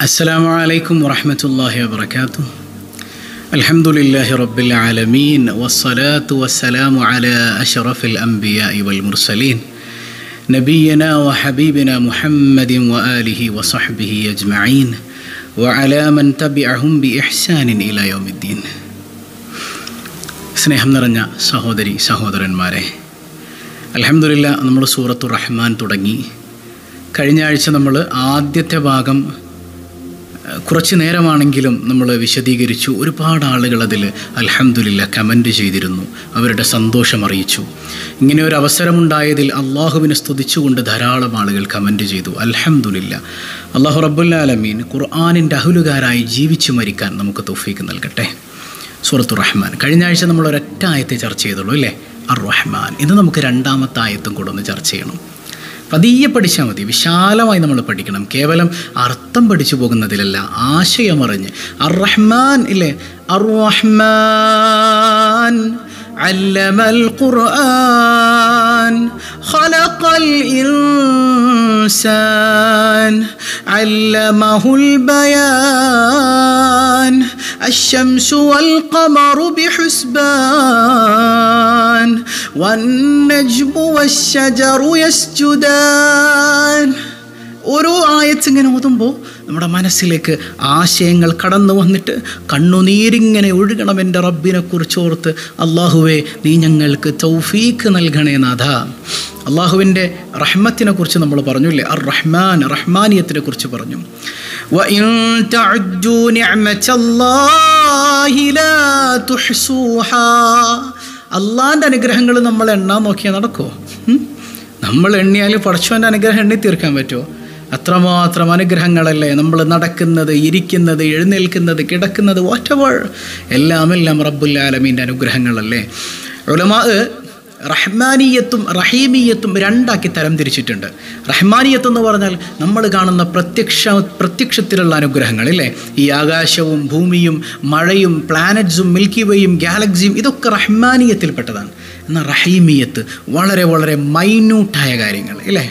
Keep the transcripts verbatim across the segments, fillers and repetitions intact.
السلام عليكم ورحمة الله وبركاته. الحمد لله رب العالمين والصلاة والسلام على أشرف الأنبياء والمرسلين نبينا وحبيبنا محمد وآله وصحبه أجمعين وعلى من تبعهم بإحسان إلى يوم الدين. സ്നേഹം നിറഞ്ഞ സഹോദരി സഹോദരന്മാരെ, അൽഹംദുലില്ലാ നമ്മൾ സൂറത്തുർ റഹ്മാൻ തുടങ്ങി. കഴിഞ്ഞ ആഴ്ച നമ്മൾ ആദ്യത്തെ ഭാഗം കുറച്ച് നേരമാണെങ്കിലും നമ്മൾ വിശദീകരിച്ചു. ഒരുപാട് ആളുകൾ അതിൽ അൽഹംദുലില്ലാ കമൻറ്റ് ചെയ്തിരുന്നു, അവരുടെ സന്തോഷം അറിയിച്ചു. ഇങ്ങനെ ഒരു അവസരമുണ്ടായതിൽ അള്ളാഹുവിനെ സ്തുതിച്ചുകൊണ്ട് ധാരാളം ആളുകൾ കമൻറ്റ് ചെയ്തു. അൽഹംദുലില്ലാ. അള്ളാഹു റബ്ബുൽ ആലമീൻ ഖുർആനിൻ്റെ അഹ്ലുകാരായി ജീവിച്ചു മരിക്കാൻ നമുക്ക് തൗഫീക്ക് നൽകട്ടെ. സൂറത്തുർ റഹ്മാൻ കഴിഞ്ഞ ആഴ്ച നമ്മൾ ഒരൊറ്റ ആയത്തെ ചർച്ച ചെയ്തുള്ളൂ അല്ലേ, അർ റഹ്മാൻ. ഇന്ന് നമുക്ക് രണ്ടാമത്തെ ആയത്തും കൂടെ ഒന്ന് ചർച്ച ചെയ്യണം. പതിയെ പഠിച്ചാൽ മതി, വിശാലമായി നമ്മൾ പഠിക്കണം. കേവലം അർത്ഥം പഠിച്ചു പോകുന്നതിലല്ല, ആശയമറിഞ്ഞ്. അർ റഹ്മാൻ ഇല്ലേ, അർ റഹ്മാൻ അല്ലമൽ ഖുർആൻ ഖലഖൽ ഇൻസാൻ അല്ലമഹുൽ ബയാൻ അശ്ശംസു വൽ ഖമറു ബിഹുസ്ബാൻ വന്നജ്മു വശ്ശജറു യസ്ജുദാൻ. ഓരോ ആയത്ത് ഇങ്ങനെ ഓതുമ്പോൾ നമ്മുടെ മനസ്സിലേക്ക് ആശയങ്ങൾ കടന്നു വന്നിട്ട് കണ്ണുനീരിങ്ങനെ ഒഴുകണം. എൻ്റെ റബ്ബിനെ കുറിച്ചോർത്ത്, അള്ളാഹുവേ നീ ഞങ്ങൾക്ക് തൗഫീക്ക് നൽകണേ നാഥ. അള്ളാഹുവിൻ്റെ റഹ്മത്തിനെ കുറിച്ച് നമ്മൾ പറഞ്ഞില്ലേ, അർ റഹ്മാൻ റഹ്മാനിയത്തിനെ കുറിച്ച് പറഞ്ഞു. വഇൻ തഅദ്ദു നിഅമതല്ലാഹി ലാ തുഹ്സൂഹാ. അള്ളാൻ്റെ അനുഗ്രഹങ്ങൾ നമ്മൾ എണ്ണാൻ നോക്കിയാൽ നടക്കുമോ? നമ്മൾ എണ്ണിയാൽ പടച്ചവൻ്റെ അനുഗ്രഹം എണ്ണി തീർക്കാൻ പറ്റുമോ? അത്രമാത്രം അനുഗ്രഹങ്ങളല്ലേ നമ്മൾ നടക്കുന്നത്, ഇരിക്കുന്നത്, എഴുന്നേൽക്കുന്നത്, കിടക്കുന്നത്, വാട്ടെവർ എല്ലാം എല്ലാം റബ്ബുൽ ആലമീൻ്റെ അനുഗ്രഹങ്ങളല്ലേ. ഉലമാ റഹ്മാനിയത്തും റഹീമിയത്തും രണ്ടാക്കി തരം തിരിച്ചിട്ടുണ്ട്. റഹ്മാനിയത്ത് എന്ന് പറഞ്ഞാൽ നമ്മൾ കാണുന്ന പ്രത്യക്ഷ പ്രത്യക്ഷത്തിലുള്ള അനുഗ്രഹങ്ങൾ ഇല്ലേ, ഈ ആകാശവും ഭൂമിയും മഴയും പ്ലാനറ്റ്സും മിൽക്കി വേയും ഗാലക്സിയും ഇതൊക്കെ റഹ്മാനിയത്തിൽപ്പെട്ടതാണ്. എന്നാൽ റഹീമിയത്ത് വളരെ വളരെ മൈന്യൂട്ടായ കാര്യങ്ങൾ ഇല്ലേ,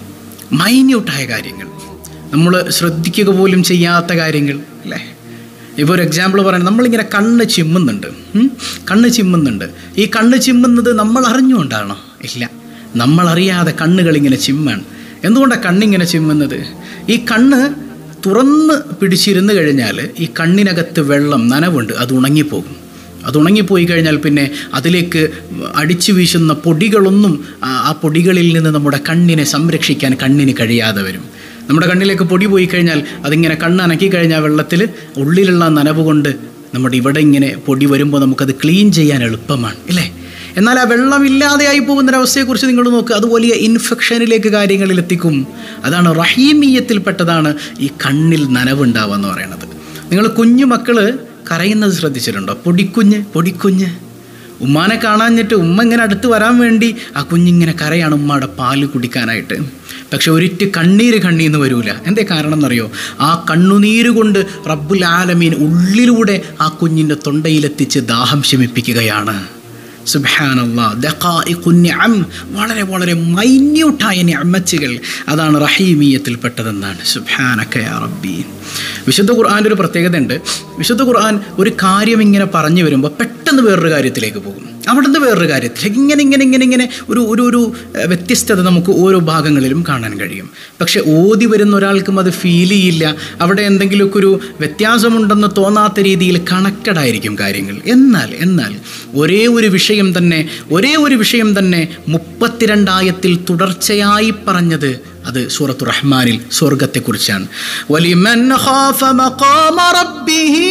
മൈന്യൂട്ടായ കാര്യങ്ങൾ, നമ്മൾ ശ്രദ്ധിക്കുക പോലും ചെയ്യാത്ത കാര്യങ്ങൾ അല്ലേ. ഇപ്പോൾ ഒരു എക്സാമ്പിൾ പറയുന്നത്, നമ്മളിങ്ങനെ കണ്ണ് ചിമ്മുന്നുണ്ട് കണ്ണ് ചിമ്മുന്നുണ്ട് ഈ കണ്ണ് ചിമ്മുന്നത് നമ്മൾ അറിഞ്ഞുകൊണ്ടാണോ? ഇല്ല, നമ്മളറിയാതെ കണ്ണുകളിങ്ങനെ ചിമ്മാണ്. എന്തുകൊണ്ടാണ് കണ്ണിങ്ങനെ ചിമ്മുന്നത്? ഈ കണ്ണ് തുറന്ന് പിടിച്ചിരുന്ന് കഴിഞ്ഞാൽ ഈ കണ്ണിനകത്ത് വെള്ളം, നനവുണ്ട്, അത് ഉണങ്ങിപ്പോകും. അത് ഉണങ്ങിപ്പോയി കഴിഞ്ഞാൽ പിന്നെ അതിലേക്ക് അടിച്ചു വീശുന്ന പൊടികളൊന്നും ആ പൊടികളിൽ നിന്ന് നമ്മുടെ കണ്ണിനെ സംരക്ഷിക്കാൻ കണ്ണിന് കഴിയാതെ വരും. നമ്മുടെ കണ്ണിലേക്ക് പൊടി പോയി കഴിഞ്ഞാൽ അതിങ്ങനെ കണ്ണ് അനക്കി കഴിഞ്ഞാൽ വെള്ളത്തിൽ ഉള്ളിലുള്ള നനവ് കൊണ്ട് നമ്മുടെ ഇവിടെ ഇങ്ങനെ പൊടി വരുമ്പോൾ നമുക്കത് ക്ലീൻ ചെയ്യാൻ എളുപ്പമാണ് ഇല്ലേ. എന്നാൽ ആ വെള്ളമില്ലാതെയായി പോകുന്നൊരവസ്ഥയെക്കുറിച്ച് നിങ്ങൾ നോക്കുക, അത് വലിയ ഇൻഫെക്ഷനിലേക്ക് കാര്യങ്ങളിലെത്തിക്കും. അതാണ് റഹീമിയത്തിൽപ്പെട്ടതാണ് ഈ കണ്ണിൽ നനവുണ്ടാവുക എന്ന് പറയുന്നത്. നിങ്ങൾ കുഞ്ഞു മക്കൾ കരയുന്നത് ശ്രദ്ധിച്ചിട്ടുണ്ടോ? പൊടിക്കുഞ്ഞ് പൊടിക്കുഞ്ഞ് ഉമ്മാനെ കാണാഞ്ഞിട്ട് ഉമ്മ ഇങ്ങനെ അടുത്ത് വരാൻ വേണ്ടി ആ കുഞ്ഞിങ്ങനെ കരയാണ് ഉമ്മയുടെ പാല് കുടിക്കാനായിട്ട്. പക്ഷെ ഒരിറ്റ് കണ്ണീര് കണ്ണീന്ന് വരൂല. എന്തേ കാരണം എന്നറിയോ? ആ കണ്ണുനീര് കൊണ്ട് റബ്ബുൽ ആലമീൻ ഉള്ളിലൂടെ ആ കുഞ്ഞിൻ്റെ തൊണ്ടയിലെത്തിച്ച് ദാഹം ശമിപ്പിക്കുകയാണ്. സുബ്ഹാനല്ലാഹ്. ദഖായിഖുൻ നിഅം, വളരെ വളരെ മൈന്യൂട്ടായ നിഅമത്തുകൾ, അതാണ് റഹീമിയത്തിൽപ്പെട്ടതെന്നാണ്. സുബ്ഹാനക യാ റബ്ബി. വിശുദ്ധ ഖുർആൻ്റെ ഒരു പ്രത്യേകത ഉണ്ട്. വിശുദ്ധ ഖുർആൻ ഒരു കാര്യം ഇങ്ങനെ പറഞ്ഞു വരുമ്പോൾ പെട്ടെന്ന് വേറൊരു കാര്യത്തിലേക്ക് പോകും, അവിടുന്ന് വേറൊരു കാര്യത്തിലേക്ക്, ഇങ്ങനെ ഇങ്ങനെ ഇങ്ങനെ ഇങ്ങനെ ഒരു ഒരു ഒരു വ്യത്യസ്തത നമുക്ക് ഓരോ ഭാഗങ്ങളിലും കാണാൻ കഴിയും. പക്ഷെ ഓതി വരുന്ന ഒരാൾക്കും അത് ഫീൽ ചെയ്യില്ല. അവിടെ എന്തെങ്കിലുമൊക്കെ ഒരു വ്യത്യാസമുണ്ടെന്ന് തോന്നാത്ത രീതിയിൽ കണക്റ്റഡ് ആയിരിക്കും കാര്യങ്ങൾ. എന്നാൽ എന്നാൽ ഒരേ ഒരു വിഷയം തന്നെ ഒരേ ഒരു വിഷയം തന്നെ മുപ്പത്തിരണ്ടായത്തിൽ തുടർച്ചയായി പറഞ്ഞത് അത് സൂറത്തു റഹ്മാനിൽ സ്വർഗത്തെക്കുറിച്ചാണ്. വലിമൻ ഖാഫ മഖാമ റബ്ബിഹി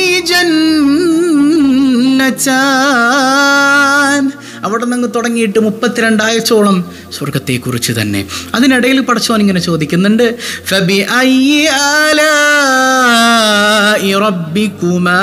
ജന്നതാൻ. അവിടെ നിന്ന് തുടങ്ങിയിട്ട് മുപ്പത്തിരണ്ടാഴ്ചയോളം സ്വർഗത്തെക്കുറിച്ച് തന്നെ. അതിനിടയിൽ പടച്ചോൻ ഇങ്ങനെ ചോദിക്കുന്നുണ്ട്, ഫബിഅയ്യി ആലാഇ റബ്ബികുമാ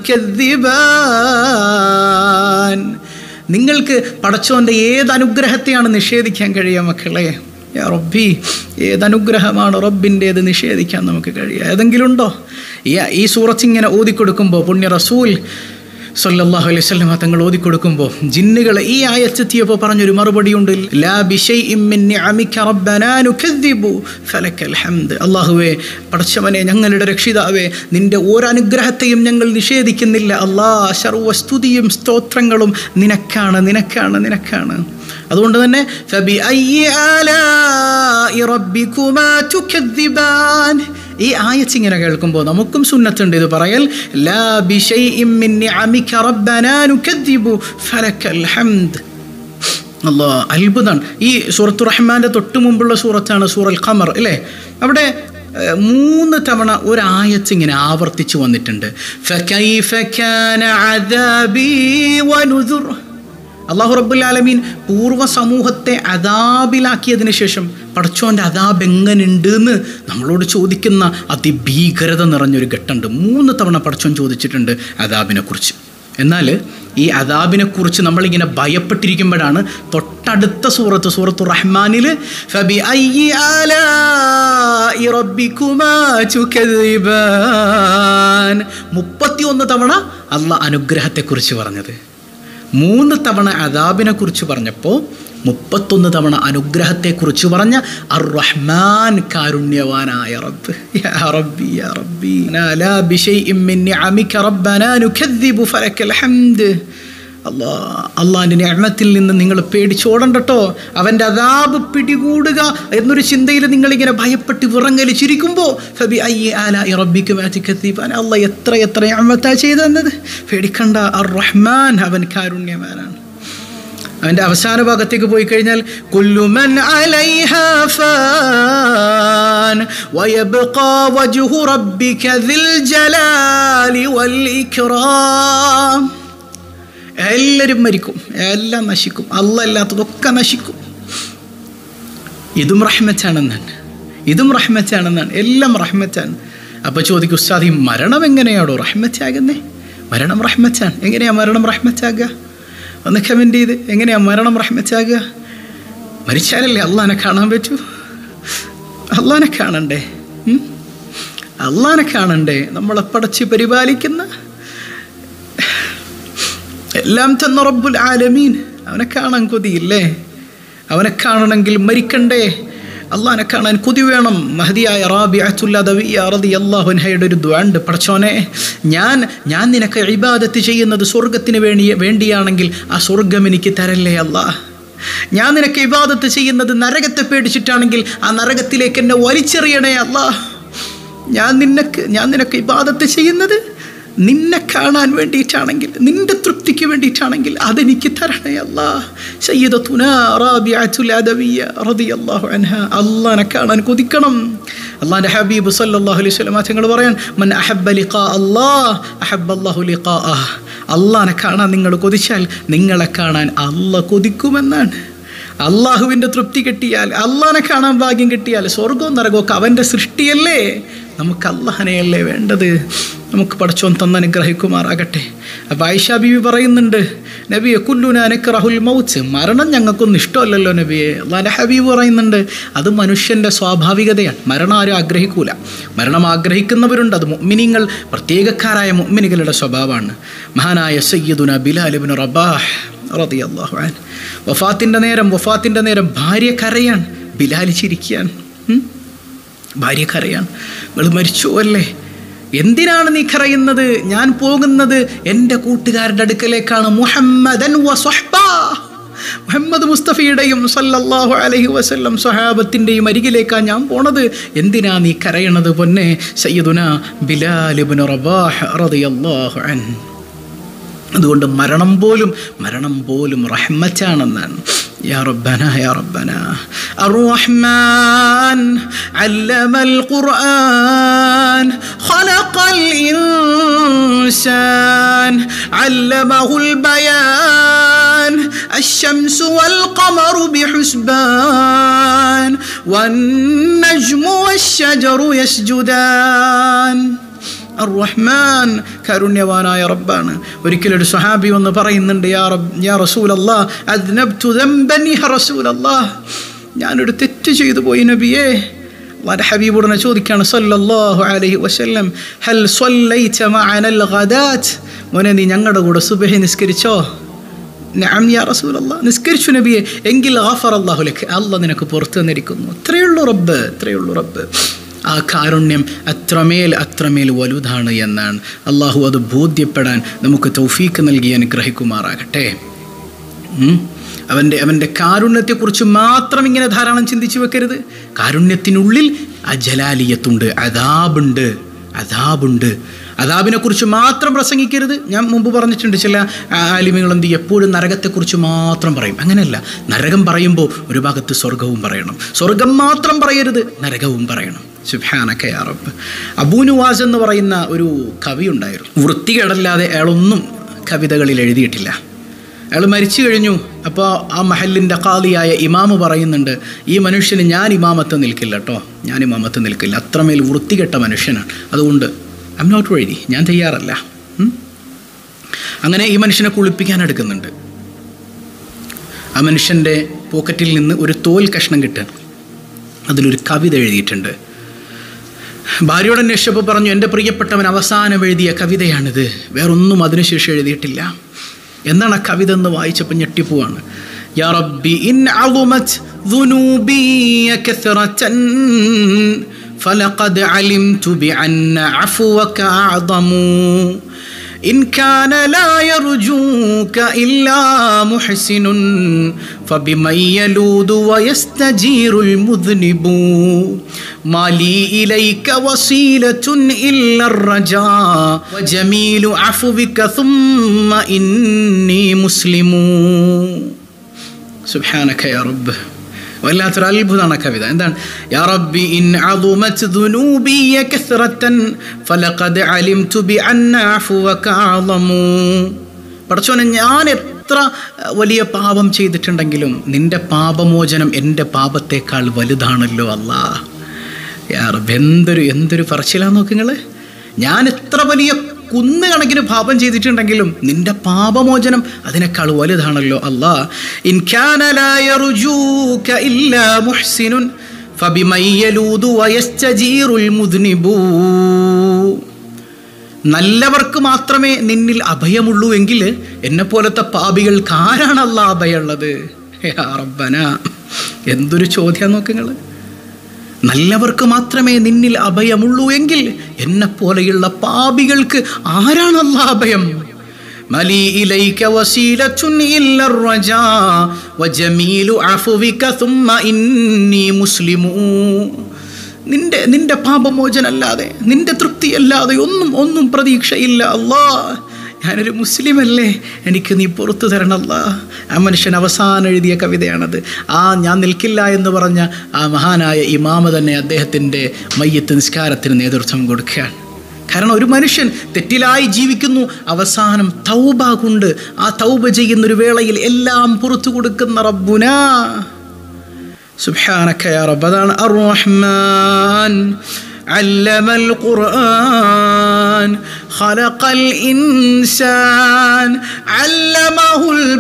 തുകദ്ദിബാൻ. നിങ്ങൾക്ക് പടച്ചോൻ്റെ ഏത് അനുഗ്രഹത്തെയാണ് നിഷേധിക്കാൻ കഴിയുക മക്കളെ? യാ റബ്ബി, ഏതനുഗ്രഹമാണ് റബ്ബിൻ്റേത് നിഷേധിക്കാൻ നമുക്ക് കഴിയുക? ഏതെങ്കിലും ഉണ്ടോ? ഈ ഈ സൂറത്ത് ഇങ്ങനെ ഓതിക്കൊടുക്കുമ്പോൾ പുണ്യ റസൂൽ സല്ലല്ലാഹു അലൈഹി വസല്ലം തങ്ങൾ ഓതിക്കൊടുക്കുമ്പോൾ ജിന്നുകൾ ഈ ആയത്തെത്തിയപ്പോൾ പറഞ്ഞൊരു മറുപടിയുണ്ട്, ലാ ബിശൈഇൻ മിൻ നിഅമിക റബ്ബനാ നുകദ്ദിബു ഫലക്കൽ ഹംദ്. അല്ലാഹുവേ, പടച്ചവനെ, ഞങ്ങളുടെ രക്ഷിതാവേ, നിന്റെ ഒരനുഗ്രഹത്തെയും ഞങ്ങൾ നിഷേധിക്കുന്നില്ല. അല്ലാഹ്, സർവ്വസ്തുതിയും സ്തോത്രങ്ങളും നിനക്കാണ്, നിനക്കാണ്, നിനക്കാണ്. അതുകൊണ്ട് തന്നെ ഫബിഅയ്യി ആലാഇ റബ്ബികുമാ തുകദ്ദിബാൻ, ഈ ആയത്ത് ഇങ്ങനെ കേൾക്കുമ്പോൾ നമുക്കും സുന്നത്തുണ്ട് ഇത് പറയൽ, ലാ ബിശൈഇൻ മിൻ നിഅമിക റബ്ബനാ നുകദ്ദിബു ഫലക്കൽ ഹംദ്. അല്ലാഹ്, അത്ഭുതമാണ്. ഈ സൂറത്തുർ റഹ്മാന്റെ തൊട്ട് മുമ്പുള്ള സൂറത്താണ് സൂറൽ ഖമർ അല്ലേ? അവിടെ മൂന്ന് തവണ ഒരു ആയത്ത് ഇങ്ങനെ ആവർത്തിച്ചു വന്നിട്ടുണ്ട്. ഫകൈഫ കാന അദാബി വനുദുർ. അല്ലാഹു റബ്ബുൽ ആലമീൻ പൂർവ്വ സമൂഹത്തെ അദാബിലാക്കിയതിന് ശേഷം പടച്ചോൻ്റെ അദാബ് എങ്ങനെയുണ്ട് എന്ന് നമ്മളോട് ചോദിക്കുന്ന അതിഭീകരത നിറഞ്ഞൊരു ഘട്ടമുണ്ട്. മൂന്ന് തവണ പടച്ചോൻ ചോദിച്ചിട്ടുണ്ട് അദാബിനെ കുറിച്ച്. എന്നാൽ ഈ അദാബിനെ കുറിച്ച് നമ്മളിങ്ങനെ ഭയപ്പെട്ടിരിക്കുമ്പോഴാണ് തൊട്ടടുത്ത സൂറത്ത് സൂറത്തുർ റഹ്മാനിൽ ഫബിഅയ്യി ആലാഇ റബ്ബികുമാ തുകദ്ദിബാൻ മുപ്പത്തിയൊന്ന് തവണ അല്ലാഹ് അനുഗ്രഹത്തെക്കുറിച്ച് പറഞ്ഞത്. മൂന്ന് തവണ അദാബിനെ കുറിച്ച് പറഞ്ഞപ്പോൾ മുപ്പത്തൊന്ന് തവണ അനുഗ്രഹത്തെക്കുറിച്ച് പറഞ്ഞ അർ റഹ്മാൻ, കാരുണ്യവാനായ റബ്ബ്. യാ റബ്ബി യാ റബ്ബി ലാ ബിശൈഇൻ മിൻ നിഅമിക റബ്ബനാ നുകദ്ദിബു ഫലക്കൽ ഹംദ്. അല്ലാഹ്, അള്ളാഹിൻ്റെ നിഅമത്തിൽ നിന്ന് നിങ്ങൾ പേടിച്ചോടണ്ടട്ടോ. അവൻ്റെ അദാബ് പിടികൂടുക എന്നൊരു ചിന്തയിൽ നിങ്ങളിങ്ങനെ ഭയപ്പെട്ട് വിറങ്ങലിച്ചിരിക്കുമ്പോൾ ഫബിഅയ്യി ആലാഇ റബ്ബികുമാ തുകദ്ദിബാൻ, അള്ളാഹ് എത്ര എത്ര നിഅമത്താ ചെയ്തു തന്നത്. പേടിക്കണ്ട, അർ റഹ്മാൻ, അവൻ കാരുണ്യവാനാണ്. അവൻ്റെ അവസാന ഭാഗത്തേക്ക് പോയി കഴിഞ്ഞാൽ കുല്ലു മൻ അലൈഹാ ഫാൻ വയബ്ഖാ വജ്ഹു റബ്ബിക ദിൽ ജലാലി വൽ ഇക്റാം. എല്ലാവരും മരിക്കും, എല്ലാം നശിക്കും, അല്ലാഹ് അല്ലാത്തതൊക്കെ നശിക്കും. ഇതും റഹ്മത്താണെന്നാണ്, ഇതും റഹ്മത്താണെന്നാണ്, എല്ലാം റഹ്മത്താണ്. അപ്പോൾ ചോദിക്കും, ഉസ്താദ്, ഈ മരണം എങ്ങനെയാണോ റഹ്മത്താകുന്നേ? മരണം റഹ്മത്താണ്, എങ്ങനെയാണ് മരണം റഹ്മത്താകുക? ഒന്ന് കമൻ്റ് ചെയ്ത്, എങ്ങനെയാണ് മരണം റഹ്മത്താകുക? മരിച്ചാലല്ലേ അള്ളാഹിനെ കാണാൻ പറ്റൂ? അള്ളാഹിനെ കാണണ്ടേ? അള്ളാഹിനെ കാണണ്ടേ? നമ്മളെ പടച്ച് പരിപാലിക്കുന്ന എല്ലാം തന്ന റബ്ബുൽ ആലമീൻ, അവനെ കാണാൻ കൊതിയില്ലേ? അവനെ കാണണമെങ്കിൽ മരിക്കണ്ടേ? അള്ളാഹിനെ കാണാൻ കൊതി വേണം. മഹദിയായ റാബിഅത്തുൽ അദവിയ്യ റളിയല്ലാഹു അൻഹയുടെ ഒരു ദുആ ഉണ്ട്, പടച്ചോനെ, ഞാൻ ഞാൻ നിനക്ക് ഇബാദത്ത് ചെയ്യുന്നത് സ്വർഗത്തിന് വേണ്ടി വേണ്ടിയാണെങ്കിൽ ആ സ്വർഗം എനിക്ക് തരല്ലേ അല്ലാഹ്. ഞാൻ നിനക്ക് ഇബാദത്ത് ചെയ്യുന്നത് നരകത്തെ പേടിച്ചിട്ടാണെങ്കിൽ ആ നരകത്തിലേക്ക് എന്നെ വലിച്ചെറിയണേ അല്ലാഹ്. ഞാൻ നിനക്ക് ഞാൻ നിനക്ക് ഇബാദത്ത് ചെയ്യുന്നത് നിന്നെ കാണാൻ വേണ്ടിയിട്ടാണെങ്കിൽ, നിന്റെ തൃപ്തിക്ക് വേണ്ടിയിട്ടാണെങ്കിൽ അതെനിക്ക് തരണേ അല്ലാഹ്. സയ്യിദത്തുനാ റാബിഅത്തുൽ അദവിയ്യ റളിയല്ലാഹു അൻഹ അല്ലാഹനെ കാണാൻ കൊതിക്കണം. അല്ലാഹുവിൻ്റെ ഹബീബ് സല്ലല്ലാഹു അലൈഹി വസല്ലം തങ്ങൾ പറയാൻ, മൻ അഹബ്ബ ലിഖാ അല്ലാഹ് അഹബ്ബല്ലാഹു ലിഖാഅഹ്. അല്ലാഹനെ കാണാൻ നിങ്ങൾ കൊതിച്ചാൽ നിങ്ങളെ കാണാൻ അല്ലാഹ് കൊതിക്കുമെന്നാണ്. അള്ളാഹുവിൻ്റെ തൃപ്തി കിട്ടിയാൽ, അള്ളാഹിനെ കാണാൻ ഭാഗ്യം കിട്ടിയാൽ, സ്വർഗവും നരകമൊക്കെ അവൻ്റെ സൃഷ്ടിയല്ലേ? നമുക്ക് അള്ളാഹനെയല്ലേ വേണ്ടത്? നമുക്ക് പടച്ചോൻ തന്ന് അനുഗ്രഹിക്കുമാറാകട്ടെ. അപ്പോൾ ആയിഷ ബീവി പറയുന്നുണ്ട്, നബിയെ കുല്ലുനാ നക്റഹുൽ മൗത്ത്, മരണം ഞങ്ങൾക്കൊന്നും ഇഷ്ടമല്ലല്ലോ നബിയെ. അല്ലാഹുവിൻ്റെ ഹബീബ് പറയുന്നുണ്ട്, അത് മനുഷ്യൻ്റെ സ്വാഭാവികതയാണ്. മരണം ആരും ആഗ്രഹിക്കൂല. മരണം ആഗ്രഹിക്കുന്നവരുണ്ട്, അത് മുഅ്മിനീങ്ങൾ, പ്രത്യേകക്കാരായ മുഅ്മിനുകളുടെ സ്വഭാവമാണ്. മഹാനായ സയ്യിദുനാ ബിലാൽ ഇബ്നു റബാഹ് റളിയല്ലാഹു അൻഹു വഫാത്തിൻ്റെ നേരം വഫാത്തിൻ്റെ നേരം ഭാര്യ കരയാണ്, ബിലാൽ ചിരിക്കുകയാണ്. ഭാര്യ കരയാണ്, നിങ്ങൾ മരിച്ചു അല്ലേ? എന്തിനാണ് നീ കരയുന്നത്? ഞാൻ പോകുന്നത് എൻ്റെ കൂട്ടുകാരുടെ അടുക്കലേക്കാണ്. മുഹമ്മദൻ വ സ്വഹ്ബാ, മുഹമ്മദ് മുസ്തഫയുടെയും സല്ലല്ലാഹു അലൈഹി വസല്ലം സ്വഹാബത്തിൻ്റെയും അരികിലേക്കാണ് ഞാൻ പോണത്. എന്തിനാ നീ കരയണത് പൊന്നെ? സയ്യിദുനാ ബിലാൽ ഇബ്നു റബാഹ് റളിയല്ലാഹു അൻഹു. അതുകൊണ്ട് മരണം പോലും മരണം പോലും റഹ്മത്താണെന്നാണ്. യാ റബ്ബനാ യാ റബ്ബനാ അർ-റഹ്മാൻ അല്ലമൽ ഖുർആൻ ഖലഖൽ ഇൻസാൻ അല്ലമഹുൽ ബയാൻ അശ്-ശംസു വൽ ഖമറു ബിഹുസ്ബാൻ വൻ-നജ്മു വശ്-ശജറു യസ്ജുദാൻ. അർ-റഹ്മാൻ, കാരുണ്യവാനായ റബ്ബാണ്. ഒരിക്കലൊരു സ്വഹാബി വന്ന് പറയുന്നുണ്ട്, യാ റബ്ബ് യാ റസൂലല്ലാഹ് അദ്നബ്തു ദംബൻ യാ റസൂലല്ലാഹ്, ഞാനൊരു തെറ്റ് ചെയ്തു പോയി നബിയേ. അല്ലാഹുവിൻ്റെ ഹബീബുടനെ ചോദിക്കുകയാണ് സല്ലല്ലാഹു അലൈഹി വസല്ലം, ഹൽ സ്വല്ലൈത മഅനൽ ഗദാത്ത്, മോനെ നീ ഞങ്ങളുടെ കൂടെ സുബ്ഹി നിസ്കരിച്ചോ? നഅം യാ റസൂലല്ലാഹ്, നിസ്കരിച്ചു നബിയെ. എങ്കിൽ ഗഫറല്ലാഹു ലക, അല്ലാഹ് നിനക്ക് പുറത്തു തന്നിരിക്കുന്നു. അത്രയുള്ളൂ റബ്ബ്, അത്രയുള്ളൂ റബ്ബ്. ആ കാരുണ്യം അത്രമേൽ അത്രമേൽ വലുതാണ് എന്നാണ്. അള്ളാഹു അത് ബോധ്യപ്പെടാൻ നമുക്ക് തൗഫീക്ക് നൽകി അനുഗ്രഹിക്കുമാറാകട്ടെ. അവൻ്റെ അവൻ്റെ കാരുണ്യത്തെക്കുറിച്ച് മാത്രം ഇങ്ങനെ ധാരാളം ചിന്തിച്ചു വെക്കരുത്. കാരുണ്യത്തിനുള്ളിൽ അജലാലിയത്തുണ്ട്, അദാബുണ്ട്, അദാബുണ്ട്. അദാബിനെക്കുറിച്ച് മാത്രം പ്രസംഗിക്കരുത്. ഞാൻ മുമ്പ് പറഞ്ഞിട്ടുണ്ട്, ചില ആലിമികൾ എന്ത് എപ്പോഴും നരകത്തെക്കുറിച്ച് മാത്രം പറയും. അങ്ങനെയല്ല, നരകം പറയുമ്പോൾ ഒരു ഭാഗത്ത് സ്വർഗവും പറയണം. സ്വർഗം മാത്രം പറയരുത്, നരകവും പറയണം. സുബ്ഹാനക യാ റബ്ബ്. അബൂ നുവാസ് എന്ന് പറയുന്ന ഒരു കവി ഉണ്ടായിരുന്നു. വൃത്തികേടല്ലാതെ അയാളൊന്നും കവിതകളിൽ എഴുതിയിട്ടില്ല. അയാൾ മരിച്ചു കഴിഞ്ഞു. അപ്പോൾ ആ മഹലിൻ്റെ ഖാദിയായ ഇമാമ് പറയുന്നുണ്ട്, ഈ മനുഷ്യന് ഞാൻ ഇമാമത്ത് നിൽക്കില്ല കേട്ടോ, ഞാൻ ഇമാമത്ത് നിൽക്കില്ല, അത്രമേൽ വൃത്തികെട്ട മനുഷ്യനാണ്, അതുകൊണ്ട് ഐ എം നോട്ട് റെഡി, ഞാൻ തയ്യാറല്ല. അങ്ങനെ ഈ മനുഷ്യനെ കുളിപ്പിക്കാൻ എടുക്കുന്നുണ്ട്. ആ മനുഷ്യൻ്റെ പോക്കറ്റിൽ നിന്ന് ഒരു തോൽ കഷ്ണം കിട്ടുക, അതിലൊരു കവിത എഴുതിയിട്ടുണ്ട്. ഭാര്യയോട് അന്വേഷിച്ചപ്പോൾ പറഞ്ഞു, എൻ്റെ പ്രിയപ്പെട്ടവൻ അവസാനം എഴുതിയ കവിതയാണിത്, വേറൊന്നും അതിനുശേഷം എഴുതിയിട്ടില്ല. എന്താണ് ആ കവിത എന്ന് വായിച്ചപ്പോൾ ഞെട്ടിപ്പോവാണ്. യാ റബ്ബി ഇൻ അളുമത് ദുനൂബി കസറതൻ ഫലഖദ് അലിംതു ബിഅന്ന അഫ്വക അഅദമു ഇൻ കാന ലാ യർജൂക ഇല്ലാ മുഹ്സിനുൻ ഫബിമൻ യലൂദു വയസ്തജീറുൽ മുദ്നിബു മാലി ഇലൈക വസീലത്തുൻ ഇല്ലർ റജാ വജമീലു അഫ്വിക സുമ്മ ഇന്നി മുസ്ലിമു. സുബ്ഹാനക യാ റബ്ബ്. വല്ലാത്തൊരു അത്ഭുതമാണ് കവിത. എന്താണ്? യാ റബ്ബി ഇൻ അളുമത് ദുനൂബി കസറതൻ ഫലഖദ് അലിംതു ബിഅന്ന അഫ്വക അഅദമു. പടച്ചോനെ, ഞാൻ എത്ര വലിയ പാപം ചെയ്തിട്ടുണ്ടെങ്കിലും നിൻ്റെ പാപമോചനം എൻ്റെ പാപത്തേക്കാൾ വലുതാണല്ലോ അല്ലാഹ്. യാ റബ്ബ്, എന്തൊരു എന്തൊരു പറച്ചിലാന്ന് നോക്ക് നിങ്ങൾ. ഞാൻ എത്ര വലിയ കുന്ന് കണക്കിന് പാപം ചെയ്തിട്ടുണ്ടെങ്കിലും നിന്റെ പാപമോചനം അതിനേക്കാൾ വലുതാണല്ലോ അല്ലാഹ്. ഇൻ കാന ലാ യർജൂക ഇല്ലാ മുഹ്സിനുൻ ഫബിമൻ യലൂദു വയസ്തജീറുൽ മുദ്നിബു. നല്ലവർക്ക് മാത്രമേ നിന്നിൽ അഭയമുള്ളൂ എങ്കിൽ എന്നെപ്പോലത്തെ പാപികൾക്ക് ആരാണ് അല്ലാഹ് അഭയമുള്ളത്? യാ റബ്ബന, എന്തൊരു ചോദ്യം നോക്കുങ്ങൾ. നല്ലവർക്ക് മാത്രമേ നിന്നിൽ അഭയമുള്ളൂ എങ്കിൽ എന്നെപ്പോലെയുള്ള പാപികൾക്ക് ആരാണ് അല്ലാഹ് അഭയം? മലി ഇലൈക വസീലത്തുൻ ഇല്ലർ റജാ വജമീലു അഫ്വിക സുമ്മ ഇന്നി മുസ്ലിമു. നിന്റെ നിന്റെ പാപമോചനല്ലാതെ, നിന്റെ തൃപ്തിയല്ലാതെ ഒന്നും ഒന്നും പ്രതീക്ഷയില്ല അല്ലാഹ്. ഞാനൊരു മുസ്ലിമല്ലേ, എനിക്ക് നീ പുറത്തു തരണം അല്ലാഹ്. ആ മനുഷ്യൻ അവസാനം എഴുതിയ കവിതയാണത്. ആ ഞാൻ നിൽക്കില്ല എന്ന് പറഞ്ഞ ആ മഹാനായ ഇമാമ തന്നെ അദ്ദേഹത്തിൻ്റെ മയ്യത്ത് നിസ്കാരത്തിന് നേതൃത്വം കൊടുക്കുകയാണ്. കാരണം ഒരു മനുഷ്യൻ തെറ്റിലായി ജീവിക്കുന്നു, അവസാനം തൗബ കൊണ്ട് ആ തൗബ ചെയ്യുന്നൊരു വേളയിൽ എല്ലാം പുറത്തു കൊടുക്കുന്ന റബ്ബുനാ. സുബ്ഹാനക യാ റബ്ബ്. അതാണ് അർ റഹ്മാൻ علم القرآن خلق الإنسان علمه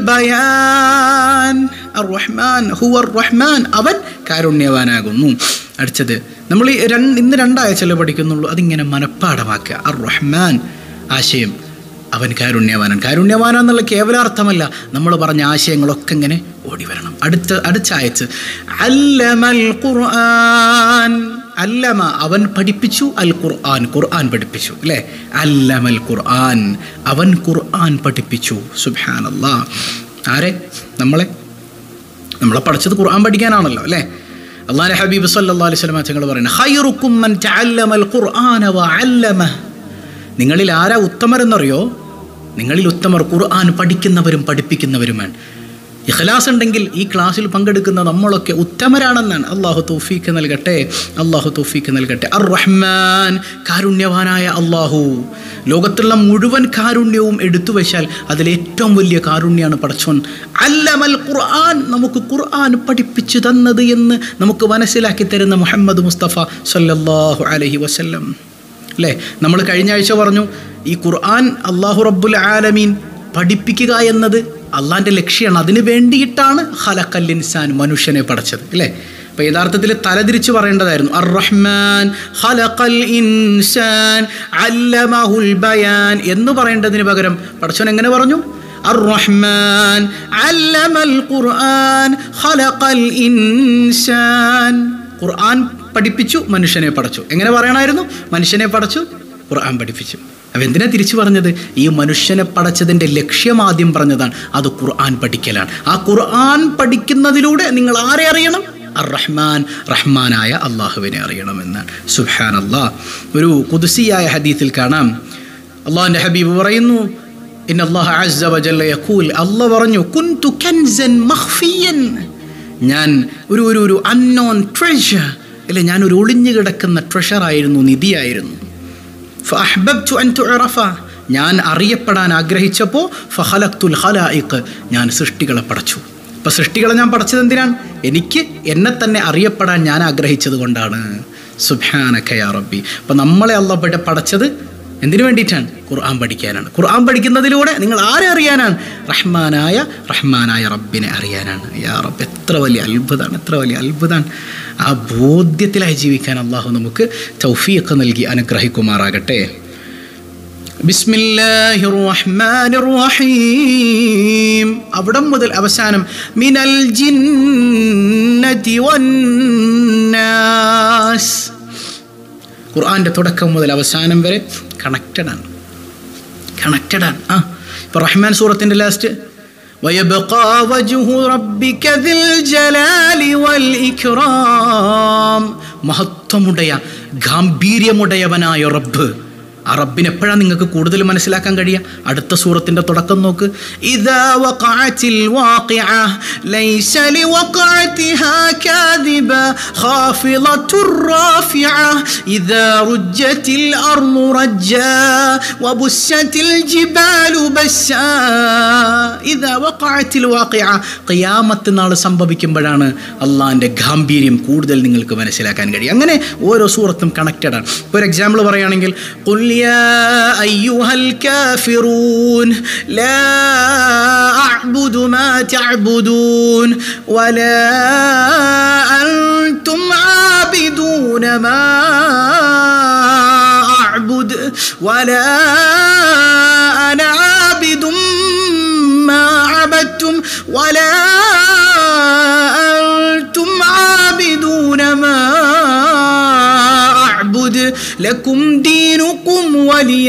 البيان الرحمن هو الرحمن അവൻ കാരുണ്യവാനാകുന്നു. അടുത്തത് നമ്മൾ ഈ രണ്ട് ഇന്ന് രണ്ടാഴ്ചയല്ലേ പഠിക്കുന്നുള്ളൂ, അതിങ്ങനെ മനഃപ്പാഠമാക്കുക. അർ റഹ്മാൻ ആശയം, അവൻ കാരുണ്യവാനാണ്. കാരുണ്യവാനെന്നുള്ള കേവലാർത്ഥമല്ല, നമ്മൾ പറഞ്ഞ ആശയങ്ങളൊക്കെ ഇങ്ങനെ ഓടി വരണം. അടുത്ത അടുത്ത ആയത്ത് അല്ലമൽ ഖുർആൻ. അല്ലമ അവൻ പഠിപ്പിച്ചു, അൽ ഖുർആൻ ഖുർആൻ പഠിപ്പിച്ചു അല്ലേ. അല്ലമൽ ഖുർആൻ, അവൻ ഖുർആൻ പഠിപ്പിച്ചു. സുബ്ഹാനല്ലാഹ്. ആരെ? നമ്മളെ നമ്മളെ പഠിച്ചത് ഖുർആൻ പഠിക്കാനാണല്ലോ അല്ലേ. അല്ലാഹുവിൻ്റെ ഹബീബ് സല്ലല്ലാഹു അലൈഹി വസല്ലം തങ്ങൾ പറയുന്നത് ഖൈറുക്കും മൻ തഅല്ലമൽ ഖുർആന വഅല്ലമഹു. നിങ്ങളിൽ ആരാ ഉത്തമരെന്നറിയോ? നിങ്ങളിൽ ഉത്തമർ ഖുർആൻ പഠിക്കുന്നവരും പഠിപ്പിക്കുന്നവരുമാണ്. ഇഖ്ലാസ് ഉണ്ടെങ്കിൽ ഈ ക്ലാസ്സിൽ പങ്കെടുക്കുന്ന നമ്മളൊക്കെ ഉത്തമരാണെന്നാണ്. അള്ളാഹു തൗഫീക്ക് നൽകട്ടെ, അള്ളാഹു തൗഫീക്ക് നൽകട്ടെ. അർ റഹ്മാൻ, കാരുണ്യവാനായ അള്ളാഹു. ലോകത്തുള്ള മുഴുവൻ കാരുണ്യവും എടുത്തു വെച്ചാൽ അതിലേറ്റവും വലിയ കാരുണ്യമാണ് പടച്ചോൻ. അല്ലമൽ ഖുർആൻ, നമുക്ക് ഖുർആൻ പഠിപ്പിച്ചു തന്നത് എന്ന് നമുക്ക് മനസ്സിലാക്കി തരുന്ന മുഹമ്മദ് മുസ്തഫ സല്ലല്ലാഹു അലൈഹി വസല്ലം അല്ലേ. നമ്മൾ കഴിഞ്ഞ ആഴ്ച പറഞ്ഞു, ഈ ഖുർആൻ അള്ളാഹു റബ്ബുൽ ആലമീൻ പഠിപ്പിക്കുക എന്നത് അള്ളാഹിൻ്റെ ലക്ഷ്യമാണ്. അതിന് വേണ്ടിയിട്ടാണ് ഖലഖൽ ഇൻസാൻ, മനുഷ്യനെ പഠിച്ചത് അല്ലേ. അപ്പോൾ യഥാർത്ഥത്തിൽ തലതിരിച്ച് പറയേണ്ടതായിരുന്നു അർ റഹ്മാൻ ഖലഖൽ ഇൻസാൻ അല്ലമഹുൽ ബയാൻ എന്ന് പറയേണ്ടതിന് പകരം പടച്ചോൻ എങ്ങനെ പറഞ്ഞു? അർ റഹ്മാൻ അല്ലമൽ ഖുർആൻ ഖലഖൽ ഇൻസാൻ. ഖുർആൻ പഠിപ്പിച്ചു, മനുഷ്യനെ പടച്ചു. എങ്ങനെ പറയണമായിരുന്നു? മനുഷ്യനെ പടച്ചു, ഖുർആൻ പഠിപ്പിച്ചു. അപ്പം എന്തിനാ തിരിച്ചു പറഞ്ഞത്? ഈ മനുഷ്യനെ പടച്ചതിൻ്റെ ലക്ഷ്യം ആദ്യം പറഞ്ഞതാണ്, അത് ഖുർആൻ പഠിക്കലാണ്. ആ ഖുർആൻ പഠിക്കുന്നതിലൂടെ നിങ്ങൾ ആരെ അറിയണം? അർ റഹ്മാൻ, റഹ്മാനായ അള്ളാഹുവിനെ അറിയണമെന്നാണ്. സുബ്ഹാനല്ലാഹ്. ഒരു ഖുദ്സിയായ ഹദീസിൽ കാണാം, അള്ളാഹുവിൻ്റെ ഹബീബ് പറയുന്നു, ഇന്നല്ലാഹ അസ്സ വജല്ല യഖൂൽ, അള്ളാഹ് പറഞ്ഞു, കുൻതു കൻസൻ മഖ്ഫിയൻ, ഞാൻ ഒരു ഒരു ഒരു അൺനോൺ ട്രഷർ, അല്ലെ, ഞാനൊരു ഒളിഞ്ഞു കിടക്കുന്ന ട്രഷറായിരുന്നു, നിധിയായിരുന്നു. ഫഅഹ്ബബ്തു അൻ തുഅറഫ, ഞാൻ അറിയപ്പെടാൻ ആഗ്രഹിച്ചപ്പോൾ ഫഖലഖ്തുൽ ഖലായിഖ്, ഞാൻ സൃഷ്ടികളെ പടച്ചു. അപ്പോൾ സൃഷ്ടികളെ ഞാൻ പഠിച്ചത് എന്തിനാണ്? എനിക്ക് എന്നെ തന്നെ അറിയപ്പെടാൻ ഞാൻ ആഗ്രഹിച്ചത് കൊണ്ടാണ്. സുബ്ഹാനക യാ റബ്ബി. അപ്പോൾ നമ്മളെ അല്ലാഹ് പഠിച്ചത് എന്തിനു വേണ്ടിയിട്ടാണ്? ഖുർആൻ പഠിക്കാനാണ്. ഖുർആൻ പഠിക്കുന്നതിലൂടെ നിങ്ങൾ ആരെ അറിയാനാണ്? റഹ്മാനായ റഹ്മാനായ റബ്ബിനെ അറിയാനാണ്. യാ റബ്ബ്, എത്ര വലിയ അത്ഭുതമാണ്, എത്ര വലിയ അത്ഭുതമാണ്. ആ ബോധ്യത്തിലായി ജീവിക്കാൻ അള്ളാഹു നമുക്ക് തൗഫീഖ് നൽകി അനുഗ്രഹിക്കുമാറാകട്ടെ. ബിസ്മില്ലാഹിർ റഹ്മാനിർ റഹീം. അവിടം മുതൽ അവസാനം മിനൽ ജിന്നതി വന്നാസ്. ഖുർആൻ്റെ തുടക്കം മുതൽ അവസാനം വരെ കണക്റ്റഡാണ്, കണക്റ്റഡാണ്. ആ ഇപ്പോൾ റഹ്മാൻ സൂറത്തിൻ്റെ ലാസ്റ്റ് وَيَبْقَى وَجْهُ رَبِّكَ ذِي الْجَلَالِ وَالْإِكْرَامِ. മഹത്വമുടയ ഗാംഭീര്യമുടയവനായ റബ്ബ്. ആ റബ്ബിനെ എപ്പോഴാണ് നിങ്ങൾക്ക് കൂടുതൽ മനസ്സിലാക്കാൻ കഴിയുക? അടുത്ത സൂറത്തിൻ്റെ തുടക്കം നോക്ക്. ഇദാ വഖഅത്തിൽ വാഖിഅ ലൈസ ലിവഖഅതിഹാ കാദിബ ഖാഫിളത്തുർ റാഫിഅ ഇദാ റുജ്ജത്തിൽ അർളു റജ്ജാ വബുസ്സത്തിൽ ജിബാലു ബസ്സാ ഇദാ വഖഅത്തിൽ വാഖിഅ. ഖിയാമത്ത് നാൾ സംഭവിക്കുമ്പോഴാണ് അള്ളാഹിൻ്റെ ഗാംഭീര്യം കൂടുതൽ നിങ്ങൾക്ക് മനസ്സിലാക്കാൻ കഴിയും. അങ്ങനെ ഓരോ സൂറത്തും കണക്റ്റഡാണ്. ഒരു എക്സാമ്പിൾ പറയുകയാണെങ്കിൽ, ഖുൽ യാ അയ്യുഹൽ കാഫിറൂൻ ലാ അഅ്ബുദു മാ തഅ്ബുദൂൻ വലാ അൻതും ആബിദൂന മാ അഅ്ബുദു വലാ അന ആബിദും മാ അബദ്തും വലാ അൻതും ആബിദൂന മാ അഅ്ബുദു ലക്കും ദീനുക്കും വലിയ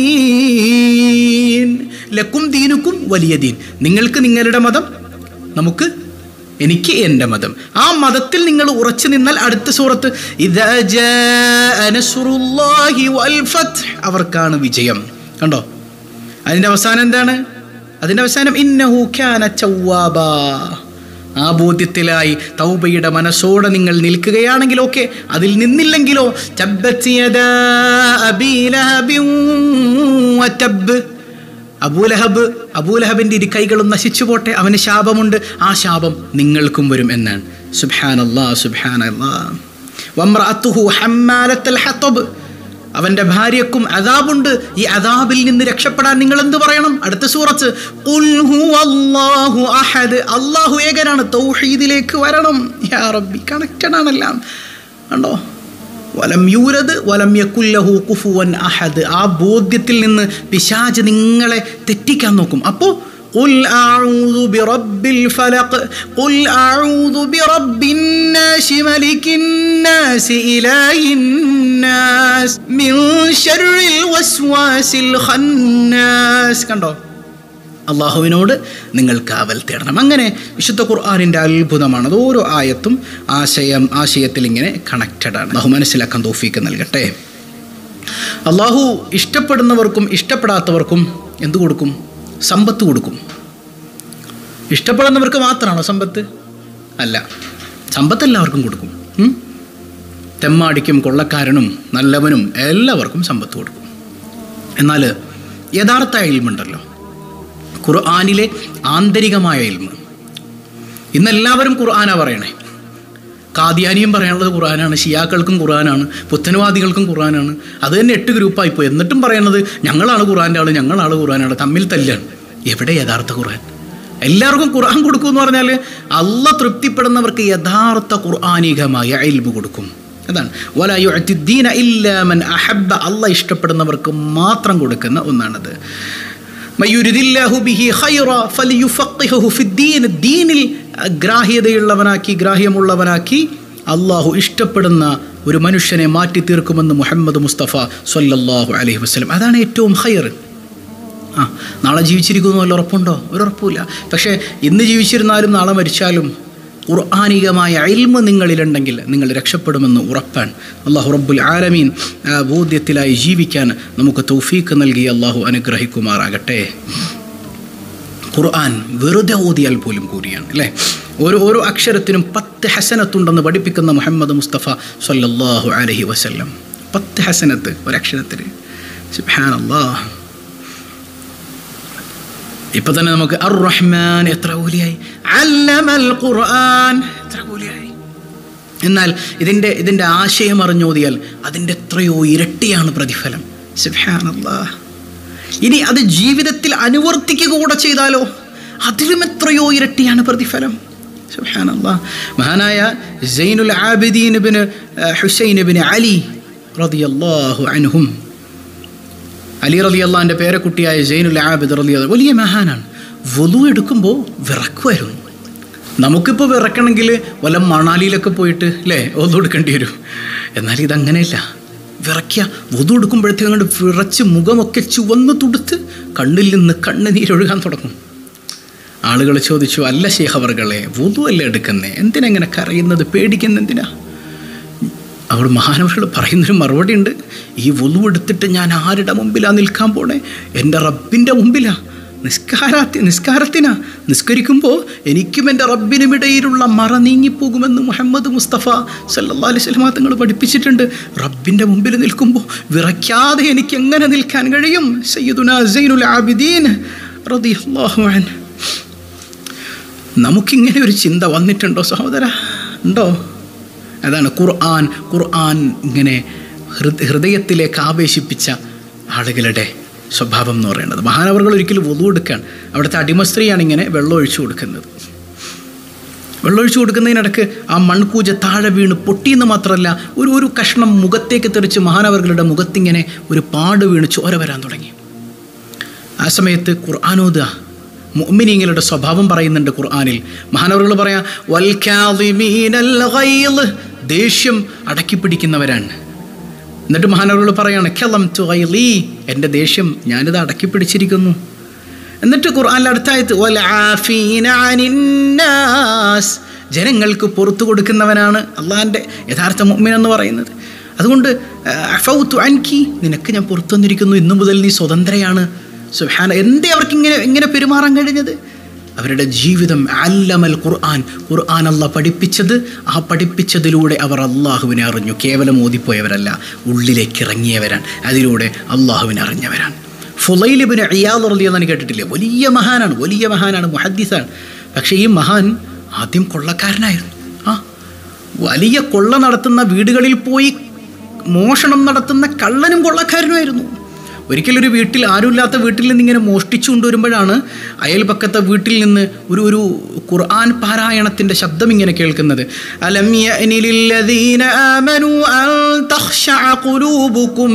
ദീൻ. ലക്കും ദീനുക്കും വലിയ ദീൻ. നിങ്ങൾക്ക് നിങ്ങളുടെ മതം, നമുക്ക് എനിക്ക് എൻ്റെ മതം. ആ മതത്തിൽ നിങ്ങൾ ഉറച്ചു നിന്നാൽ അടുത്ത സൂറത്ത് ഇദാ ജാഅ നസ്റുല്ലാഹി വൽ ഫത്ഹ്, അവർക്കാണ് വിജയം. കണ്ടോ? അതിൻ്റെ അവസാനം എന്താണ്? അതിൻ്റെ അവസാനം ഇന്നഹു കാന തവ്വാബാ. ആ ബോധ്യത്തിലായി തൗബയുടെ മനസ്സോടെ നിങ്ങൾ നിൽക്കുകയാണെങ്കിൽ ഓക്കെ, അതിൽ നിന്നില്ലെങ്കിലോ തബ്ബത് യദാ അബീ ലഹബിൻ വതബ്. അബൂലഹബ് അബൂലഹബിൻ്റെ ഇരു കൈകളും നശിച്ചു പോട്ടെ, അവന് ശാപമുണ്ട്, ആ ശാപം നിങ്ങൾക്കും വരും എന്നാണ്. സുബ്ഹാനല്ലാഹ്, സുബ്ഹാനല്ലാഹ്. വംറഅതുഹു ഹമ്മാലത്തുൽ ഹതബ്, അവൻ്റെ ഭാര്യക്കും അദാബുണ്ട്. ഈ അദാബിൽ നിന്ന് രക്ഷപ്പെടാൻ നിങ്ങൾ എന്ത് പറയണം? അടുത്ത സൂറത്ത് ഖുൽ ഹുവല്ലാഹു അഹദ്, അല്ലാഹു ഏകനാണ്. തൗഹീദിലേക്ക് വരണം. യാ റബ്ബി, കണക്റ്റഡ് ആണെല്ലാം. കണ്ടോ? വലം യൂലദ് വലം യകുൽ ലഹു കുഫുവൻ അഹദ്. ആ ബോധ്യത്തിൽ നിന്ന് പിശാച് നിങ്ങളെ തെറ്റിക്കാൻ നോക്കും. അപ്പോൾ ഖുൽ അഊദു ബിറബ്ബിൽ ഫലഖ് ഖുൽ അഊദു ബിറബ്ബിൻ നാസ് മലിക്കിൻ നാസ് ഇലാഹിൻ നാസ് മിൻ ശർറിൽ വസ്വാസിൽ ഖന്നാസ്. കണ്ടോ? അള്ളാഹുവിനോട് നിങ്ങൾ കാവൽ തേടണം. അങ്ങനെ വിശുദ്ധ ഖുർആനിൻ്റെ അത്ഭുതമാണ്. അത് ഓരോ ആയത്തും ആശയം ആശയത്തിൽ ഇങ്ങനെ കണക്റ്റഡാണ്. അള്ളാഹു മനസ്സിലാക്കാൻ തൗഫീക്ക് നൽകട്ടെ. അള്ളാഹു ഇഷ്ടപ്പെടുന്നവർക്കും ഇഷ്ടപ്പെടാത്തവർക്കും എന്തു കൊടുക്കും? സമ്പത്ത് കൊടുക്കും. ഇഷ്ടപ്പെടുന്നവർക്ക് മാത്രമാണോ സമ്പത്ത്? അല്ല, സമ്പത്ത് എല്ലാവർക്കും കൊടുക്കും. തെമ്മാടിക്കും കൊള്ളക്കാരനും നല്ലവനും എല്ലാവർക്കും സമ്പത്ത് കൊടുക്കും. എന്നാൽ യഥാർത്ഥ ഇൽമുണ്ടല്ലോ, ഖുർആനിലെ ആന്തരികമായ ഇൽമ്. ഇന്നെല്ലാവരും ഖുർആനാണ് പറയണേ. കാദിയാനിയും പറയാനുള്ളത് ഖുർആനാണ്, ഷിയാക്കൾക്കും ഖുർആനാണ്, പുത്തനവാദികൾക്കും ഖുർആനാണ്. അത് തന്നെ എട്ട് ഗ്രൂപ്പായിപ്പോയി. എന്നിട്ടും പറയുന്നത് ഞങ്ങളാണ് ഖുർആൻ്റെ ആൾ, ഞങ്ങളാണ് ഖുർആനാണ്. തമ്മിൽ തല്ലാണ്. എവിടെ യഥാർത്ഥ ഖുർആൻ? എല്ലാവർക്കും ഖുർആൻ കൊടുക്കും എന്ന് പറഞ്ഞാൽ അള്ളാഹ് തൃപ്തിപ്പെടുന്നവർക്ക് യഥാർത്ഥ ഖുർആനികമായ ഇൽമു കൊടുക്കും. അതാണ് വലാ യുഅ്തിദ്ദീന ഇല്ലാ മൻ അഹബ്ബ, അള്ളാഹ് ഇഷ്ടപ്പെടുന്നവർക്ക് മാത്രം കൊടുക്കുന്ന ഒന്നാണത്. മയുരിദില്ലാഹു ബിഹി ഖൈറ ഫലിയുഫഖിഹു ഫിദ്ദീൻ, ദീനിൽ ഗ്രാഹ്യതയുള്ളവനാക്കി ഗ്രാഹ്യമുള്ളവനാക്കി അള്ളാഹു ഇഷ്ടപ്പെടുന്ന ഒരു മനുഷ്യനെ മാറ്റി തീർക്കുമെന്ന് മുഹമ്മദ് മുസ്തഫ സ്വല്ലല്ലാഹു അലൈഹി വസല്ലം. അതാണ് ഏറ്റവും ഖൈർ. ആ നാളെ ജീവിച്ചിരിക്കുന്നു വല്ല ഉറപ്പുണ്ടോ? ഒരു ഉറപ്പുമില്ല. പക്ഷേ ഇന്ന് ജീവിച്ചിരുന്നാലും നാളെ മരിച്ചാലും ഖുർആനികമായ ഇൽമ് നിങ്ങളിലുണ്ടെങ്കിൽ നിങ്ങൾ രക്ഷപ്പെടുമെന്ന് ഉറപ്പാണ്. അല്ലാഹു റബ്ബുൽ ആലമീൻ ആ ബോധ്യത്തിലായി ജീവിക്കാൻ നമുക്ക് തൗഫീഖ് നൽകി അല്ലാഹു അനുഗ്രഹിക്കുമാറാകട്ടെ. ഖുർആൻ വെറുതെ ഓതിയാൽ പോലും കൂടിയാണ് അല്ലേ. ഓരോ ഓരോ അക്ഷരത്തിനും പത്ത് ഹസനത്തുണ്ടെന്ന് പഠിപ്പിക്കുന്ന മുഹമ്മദ് മുസ്തഫ സ്വല്ലല്ലാഹു അലൈഹി വസല്ലം. പത്ത് ഹസനത്ത് ഒരക്ഷരത്തിന്. സുബ്ഹാനല്ലാഹ്. ഇപ്പം തന്നെ നമുക്ക് അർ റഹ്മാൻ എത്ര കൂലിയായി, അല്ലമൽ ഖുർആൻ എത്ര കൂലിയായി. എന്നാൽ ഇതിൻ്റെ ഇതിൻ്റെ ആശയം അറിഞ്ഞോതിയാൽ അതിൻ്റെ എത്രയോ ഇരട്ടിയാണ് പ്രതിഫലം. സുബ്ഹാനല്ലാഹ്. ഇനി അത് ജീവിതത്തിൽ അനുവർത്തിക്കുക കൂടെ ചെയ്താലോ അതിലും എത്രയോ ഇരട്ടിയാണ് പ്രതിഫലം. സുബ്ഹാനല്ലാഹ്. മഹാനായ സൈനുൽ ആബിദീൻ ഇബ്നു ഹുസൈൻ ഇബ്നു അലി റളിയല്ലാഹു അൻഹും, അലി റളിയല്ലാഹുവിൻ്റെ പേരക്കുട്ടിയായ സൈനുൽ ആബിദ് റളിയല്ലാഹു വലിയ മഹാനാണ്. വുളു എടുക്കുമ്പോൾ വിറക്കുമായിരുന്നു. നമുക്കിപ്പോൾ വിറക്കണമെങ്കിൽ വല്ല മണാലിയിലൊക്കെ പോയിട്ട് അല്ലേ വുളു എടുക്കേണ്ടി വരും. എന്നാൽ ഇതങ്ങനെയല്ല. വിറയ്ക്കുക, വുളു എടുക്കുമ്പോഴത്തേക്കും അങ്ങോട്ട് വിറച്ച് മുഖമൊക്കെ ചുവന്ന് തുടുത്ത് കണ്ണിൽ നിന്ന് കണ്ണുനീരൊഴുകാൻ തുടങ്ങും. ആളുകൾ ചോദിച്ചു, അല്ല ശൈഖ് അവർകളെ വുളു അല്ലേ എടുക്കുന്നേ, എന്തിനെങ്ങനെ കരയുന്നത്, പേടിക്കുന്ന എന്തിനാ? അവൾ മഹാനവകൾ പറയുന്നൊരു മറുപടി ഉണ്ട്. ഈ വുളു എടുത്തിട്ട് ഞാൻ ആരുടെ മുമ്പിലാണ് നിൽക്കാൻ പോണേ? എൻ്റെ റബ്ബിൻ്റെ മുമ്പിലാ. നിസ്കാരത്തി നിസ്കാരത്തിനാ നിസ്കരിക്കുമ്പോൾ എനിക്കും എൻ്റെ റബ്ബിനുമിടയിലുള്ള മറ നീങ്ങിപ്പോകുമെന്ന് മുഹമ്മദ് മുസ്തഫ സല്ലല്ലാഹു അലൈഹി വസല്ലം തങ്ങൾ പഠിപ്പിച്ചിട്ടുണ്ട്. റബ്ബിൻ്റെ മുമ്പിൽ നിൽക്കുമ്പോൾ വിറയ്ക്കാതെ എനിക്ക് എങ്ങനെ നിൽക്കാൻ കഴിയും? സയ്യിദുനാ സൈനുൽ ആബിദീൻ റളിയല്ലാഹു അൻഹു. നമുക്കിങ്ങനെ ഒരു ചിന്ത വന്നിട്ടുണ്ടോ സഹോദര? ഉണ്ടോ? അതാണ് ഖുർആൻ ഖുർആൻ ഇങ്ങനെ ഹൃദയത്തിലേക്ക് ആവേശിപ്പിച്ച ആളുകളുടെ സ്വഭാവം എന്ന് പറയുന്നത്. മഹാനവറുകൾ ഒരിക്കലും വുളു എടുക്കാൻ അവിടുത്തെ അടിമസ്ത്രീയാണ് ഇങ്ങനെ വെള്ളം ഒഴിച്ചു കൊടുക്കുന്നത്. വെള്ളമൊഴിച്ചു കൊടുക്കുന്നതിനിടയ്ക്ക് ആ മൺകൂജ താഴെ വീണ് പൊട്ടിയെന്ന് മാത്രമല്ല ഒരു ഒരു കഷ്ണം മുഖത്തേക്ക് തെറിച്ച് മഹാനവറുകളുടെ മുഖത്തിങ്ങനെ ഒരു പാട് വീണ് ചോര വരാൻ തുടങ്ങി. ആ സമയത്ത് ഖുർആനോദ മുഅ്മിനീങ്ങളുടെ സ്വഭാവം പറയുന്നുണ്ട് ഖുർആനിൽ. മഹാനവറുകൾ പറയാം വൽ കാളിമീനൽ ഗൈള്, ദേഷ്യം അടക്കി പിടിക്കുന്നവരാണ്. എന്നിട്ട് മഹാനവറുകൾ പറയാണ് കലംതു ഗൈളി, എൻ്റെ ദേഷ്യം ഞാനിത് അടക്കി പിടിച്ചിരിക്കുന്നു. എന്നിട്ട് ഖുർആനിൽ അടുത്തായത് വൽ ആഫീന അനിന്നാസ്, ജനങ്ങൾക്ക് പുറത്തു കൊടുക്കുന്നവനാണ് അള്ളാഹിൻ്റെ യഥാർത്ഥ മുഅ്മിൻ എന്ന് പറയുന്നത്. അതുകൊണ്ട് അഫൗതു അൻകി, നിനക്ക് ഞാൻ പുറത്തു വന്നിരിക്കുന്നു, ഇന്നു മുതൽ നീ സ്വതന്ത്രയാണ്. സുബ്ഹാന, എന്തേ അവർക്ക് ഇങ്ങനെ ഇങ്ങനെ പെരുമാറാൻ കഴിഞ്ഞത്? അവരുടെ ജീവിതം അല്ലമൽ ഖുർആൻ, ഖുർആൻ അല്ലാഹ് പഠിപ്പിച്ചത്, ആ പഠിപ്പിച്ചതിലൂടെ അവർ അള്ളാഹുവിനെ അറിഞ്ഞു. കേവലം ഓതിപ്പോയവരല്ല, ഉള്ളിലേക്ക് ഇറങ്ങിയവരാണ്, അതിലൂടെ അള്ളാഹുവിനെ അറിഞ്ഞവരാണ്. ഫുളൈൽ ഇബ്നു ഇയാദ് റളിയല്ലാഹു അൻഹു കേട്ടിട്ടില്ലേ? വലിയ മഹാനാണ്, വലിയ മഹാനാണ്, മുഹദ്ദിസാണ്. പക്ഷേ ഈ മഹാൻ ആദ്യം കൊള്ളക്കാരനായിരുന്നു. ആ വലിയ കൊള്ള നടത്തുന്ന വീടുകളിൽ പോയി മോഷണം നടത്തുന്ന കള്ളനും കൊള്ളക്കാരനുമായിരുന്നു. ഒരിക്കലൊരു വീട്ടിൽ ആരുമില്ലാത്ത വീട്ടിൽ നിന്ന് ഇങ്ങനെ മോഷ്ടിച്ചു കൊണ്ടുവരുമ്പോഴാണ് അയൽപക്കത്തെ വീട്ടിൽ നിന്ന് ഒരു ഒരു ഖുർആൻ പാരായണത്തിൻ്റെ ശബ്ദം ഇങ്ങനെ കേൾക്കുന്നത്. അലം യഅനി ലില്ലദീന ആമനൂ അൻ തഖ്ശഅ ഖുലൂബുകും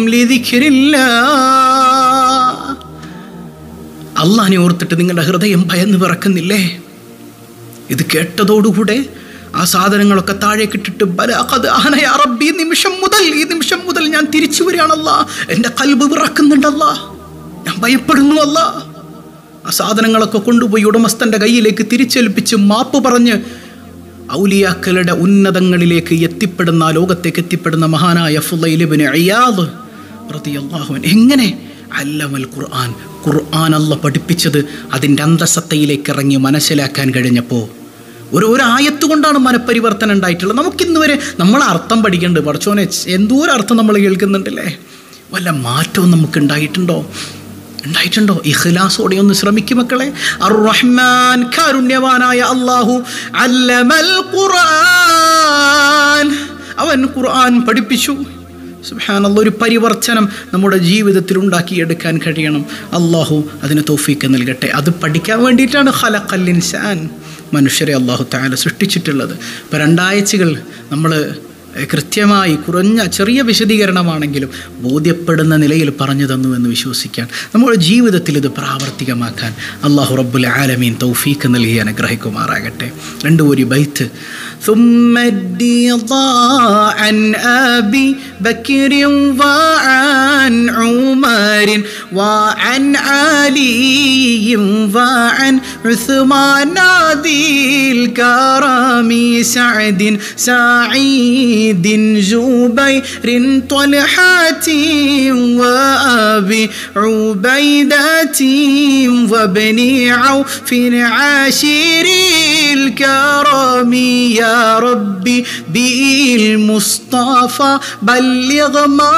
ലിദിക്രില്ലാഹ്, അല്ലാഹുവിനെ ഓർത്തിട്ട് നിങ്ങളുടെ ഹൃദയം ഭയന്ന് വിറക്കുന്നില്ലേ? ഇത് കേട്ടതോടുകൂടെ ആ സാധനങ്ങളൊക്കെ താഴേക്കിട്ടിട്ട് ബലഖദ് അഹന യാ റബ്ബി, നിമിഷം മുതൽ ഈ നിമിഷം മുതൽ ഞാൻ തിരിച്ചു വരികയാണല്ലാ, എൻ്റെ ഖൽബ് വിറക്കുന്നുണ്ടല്ലാ, ഞാൻ ഭയപ്പെടുന്നു അല്ലാ. ആ സാധനങ്ങളൊക്കെ കൊണ്ടുപോയി ഉടമസ്ഥൻ്റെ കയ്യിലേക്ക് തിരിച്ചേൽപ്പിച്ച് മാപ്പ് പറഞ്ഞ് ഔലിയാക്കളുടെ ഉന്നതങ്ങളിലേക്ക് എത്തിപ്പെടുന്ന, ലോകത്തേക്ക് എത്തിപ്പെടുന്ന മഹാനായ ഫുളൈൽ ഇബ്നു ഇയാദ് റളിയല്ലാഹു അൻഹു എങ്ങനെ അല്ലമൽ ഖുർആൻ, ഖുർആൻ അല്ലാഹ് പഠിപ്പിച്ചത് അതിൻ്റെ അന്തസത്തയിലേക്ക് ഇറങ്ങി മനസ്സിലാക്കാൻ കഴിഞ്ഞപ്പോൾ ഒരു ഒരു ആയത്ത് കൊണ്ടാണ് മനപരിവർത്തനം ഉണ്ടായിട്ടുള്ളത്. നമുക്കിന്ന് വരെ നമ്മൾ അർത്ഥം പഠിക്കേണ്ടത്, പഠിച്ചോനെ എന്തോരം അർത്ഥം നമ്മൾ കേൾക്കുന്നുണ്ടല്ലേ, വല്ല മാറ്റവും നമുക്ക് ഉണ്ടായിട്ടുണ്ടോ? ഉണ്ടായിട്ടുണ്ടോ? ഇഖ്ലാസോടെ ഒന്ന് ശ്രമിക്കും മക്കളെ. അർ റഹ്മാൻ, കാരുണ്യവാനായ അല്ലാഹു, അല്ലമൽ ഖുർആൻ, അവൻ ഖുർആൻ പഠിപ്പിച്ചു. സുബ്ഹാനല്ലാഹ്, ഒരു പരിവർത്തനം നമ്മുടെ ജീവിതത്തിൽ ഉണ്ടാക്കിയെടുക്കാൻ കഴിയണം. അള്ളാഹു അതിന് തൗഫീക്ക് നൽകട്ടെ. അത് പഠിക്കാൻ വേണ്ടിയിട്ടാണ് ഖലഖൽ ഇൻസാൻ, മനുഷ്യരെ അള്ളാഹു തആല സൃഷ്ടിച്ചിട്ടുള്ളത്. ഇപ്പോൾ രണ്ടാഴ്ചകൾ നമ്മൾ കൃത്യമായി കുറഞ്ഞ ചെറിയ വിശദീകരണമാണെങ്കിലും ബോധ്യപ്പെടുന്ന നിലയിൽ പറഞ്ഞു തന്നു എന്ന് വിശ്വസിക്കാൻ, നമ്മുടെ ജീവിതത്തിൽ ഇത് പ്രാവർത്തികമാക്കാൻ അല്ലാഹു റബ്ബുൽ ആലമീൻ തൗഫീക്ക് നൽകി അനുഗ്രഹിക്കുമാറാകട്ടെ. രണ്ടു ഒരു ബൈത്ത്. ثم الرضا عن أبي بكر وعن عمر وعن علي وعن عثمان ذي الكرم سعد سعيد جبير طلحة وأبي عبيدة وابن عوف عاشر الكرم يا ربي بالمصطفى بلغ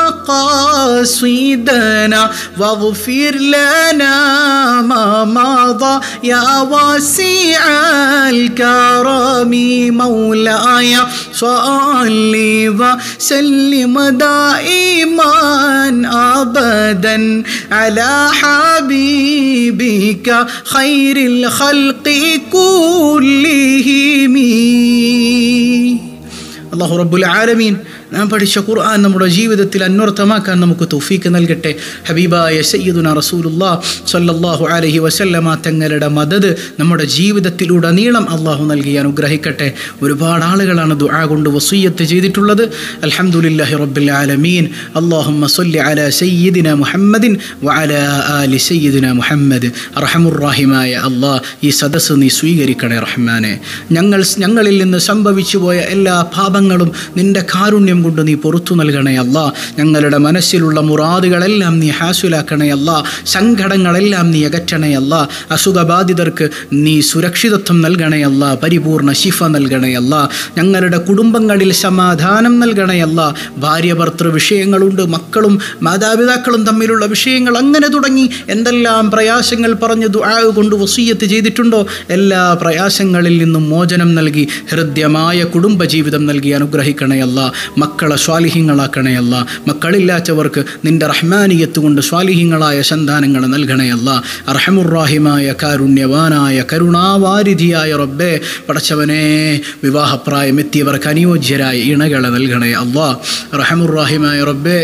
مقاصدنا واغفر لنا ما مضى يا واسع الكرم مولاي صل وسلم دائما أبدا على حبيبك خير الخلق كلهم. അല്ലാഹു റബ്ബുൽ ആലമീൻ നാം പഠിച്ച ഖുർആൻ നമ്മുടെ ജീവിതത്തിൽ അന്വർത്ഥമാക്കാൻ നമുക്ക് തൗഫീക്ക് നൽകട്ടെ. ഹബീബായ സയ്യിദുനാ റസൂലുള്ളാഹി സ്വല്ലല്ലാഹു അലൈഹി വസല്ലമ തങ്ങളുടെ മദദ് നമ്മുടെ ജീവിതത്തിലുടനീളം അള്ളാഹു നൽകി അനുഗ്രഹിക്കട്ടെ. ഒരുപാട് ആളുകളാണ് ദുആ കൊണ്ട് വസിയ്യത്ത് ചെയ്തിട്ടുള്ളത്. അൽഹംദുലില്ലാഹി റബ്ബിൽ ആലമീൻ. അല്ലാഹുമ്മ സ്വല്ലി അലാ സയ്യിദിനാ മുഹമ്മദിൻ വഅലാ ആലി സയ്യിദിനാ മുഹമ്മദ്. അർഹമുർ റഹീമായ അല്ലാഹ്, ഈ സദസ്സ് നീ സ്വീകരിക്കണേ റഹ്മാനെ. ഞങ്ങൾ ഞങ്ങളിൽ നിന്ന് സംഭവിച്ചു പോയ എല്ലാ പാപങ്ങളും നിന്റെ കാരുണ്യം കൊണ്ട് നീ പുറത്തു നൽകണേ അല്ലാ. ഞങ്ങളുടെ മനസ്സിലുള്ള മുറാദുകളെല്ലാം നീ ഹാസുലാക്കണേ അല്ലാ. സങ്കടങ്ങളെല്ലാം നീ അകറ്റണേ അല്ലാ. അസുഖബാധിതർക്ക് നീ സുരക്ഷിതത്വം നൽകണേ അല്ലാ. പരിപൂർണ ശിഫ നൽകണേ അല്ലാ. ഞങ്ങളുടെ കുടുംബങ്ങളിൽ സമാധാനം നൽകണേ അല്ലാ. ഭാര്യ ഭർത്തൃ വിഷയങ്ങളുണ്ട്, മക്കളും മാതാപിതാക്കളും തമ്മിലുള്ള വിഷയങ്ങൾ, അങ്ങനെ തുടങ്ങി എന്തെല്ലാം പ്രയാസങ്ങൾ പറഞ്ഞ് ദുആ കൊണ്ട് വസിയ്യത്ത് ചെയ്തിട്ടുണ്ടോ എല്ലാ പ്രയാസങ്ങളിൽ നിന്നും മോചനം നൽകി ഹൃദ്യമായ കുടുംബജീവിതം നൽകി അനുഗ്രഹിക്കണേ അല്ലാ. മക്കളെ സ്വാലിഹീങ്ങളാക്കണേ അല്ല. മക്കളില്ലാത്തവർക്ക് നിൻ്റെ റഹ്മാനിയത്ത് കൊണ്ട് സ്വാലിഹീങ്ങളായ സന്താനങ്ങൾ നൽകണേ അല്ല. അർഹമുറാഹിമായ കാരുണ്യവാനായ കരുണാവാരിധിയായ റബ്ബേ, പടച്ചവനെ, വിവാഹപ്രായമെത്തിയവർക്ക് അനുയോജ്യരായ ഇണകളെ നൽകണേ അല്ല. അർഹമുറാഹിമായ റബ്ബേ,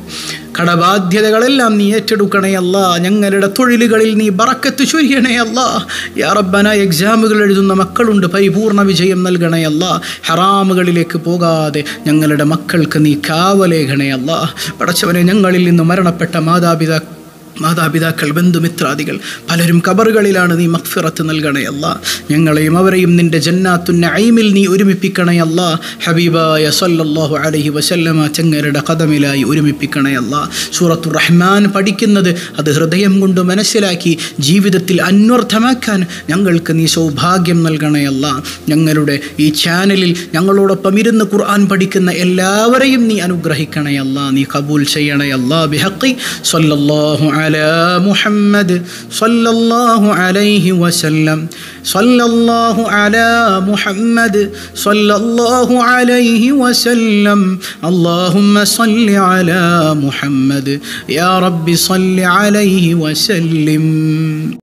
കടബാധ്യതകളെല്ലാം നീ ഏറ്റെടുക്കണേ അല്ല. ഞങ്ങളുടെ തൊഴിലുകളിൽ നീ ബറക്കത്ത് ചൊരിയണേ അല്ല. യാ റബ്ബന, എക്സാമുകൾ എഴുതുന്ന മക്കളുണ്ട്, പരിപൂർണ വിജയം നൽകണേ അല്ല. ഹറാമുകളിലേക്ക് പോകാതെ ഞങ്ങളുടെ മക്കൾക്ക് നീ കാവലേകണേ അല്ല. പടച്ചവനെ, ഞങ്ങളിൽ നിന്ന് മരണപ്പെട്ട മാതാപിതാ മാതാപിതാക്കൾ ബന്ധുമിത്രാദികൾ പലരും കബറുകളിലാണ്, നീ മഗ്ഫിറത്ത് നൽകണേ അല്ലാ. ഞങ്ങളെയും അവരെയും നിൻ്റെ ജന്നാത്തുൻ നഈമിൽ നീ ഒരുമിപ്പിക്കണേ അല്ലാ. ഹബീബായ സല്ലല്ലാഹു അലൈഹി വസല്ലമ ചങ്ങരുടെ ഖദമിലായി ഒരുമിപ്പിക്കണേ അല്ലാ. സൂറത്തുർ റഹ്മാൻ പഠിക്കുന്നത് അത് ഹൃദയം കൊണ്ട് മനസ്സിലാക്കി ജീവിതത്തിൽ അന്വർത്ഥമാക്കാൻ ഞങ്ങൾക്ക് നീ സൗഭാഗ്യം നൽകണേ അല്ലാ. ഞങ്ങളുടെ ഈ ചാനലിൽ ഞങ്ങളോടൊപ്പം ഇരുന്ന് ഖുർആൻ പഠിക്കുന്ന എല്ലാവരെയും നീ അനുഗ്രഹിക്കണേ അല്ലാ. നീ കബൂൽ ചെയ്യണേ അല്ലാ. ബിഹഖി സല്ലല്ലാഹു على محمد صلى الله عليه وسلم صلى الله على محمد صلى الله عليه وسلم اللهم صل على محمد يا رب صل عليه وسلم.